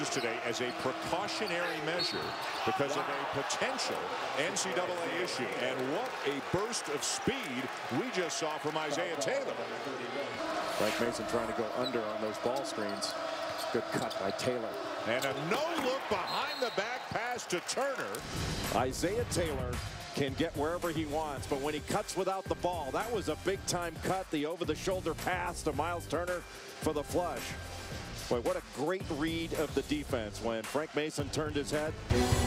practice today as a precautionary measure because of a potential NCAA issue. And what a burst of speed we just saw from Isaiah Taylor. Frank Mason trying to go under on those ball screens. Good cut by Taylor. And a no-look behind the back pass to Turner. Isaiah Taylor can get wherever he wants, but when he cuts without the ball, that was a big-time cut. The over-the-shoulder pass to Miles Turner for the flush. Boy, what a great read of the defense when Frank Mason turned his head.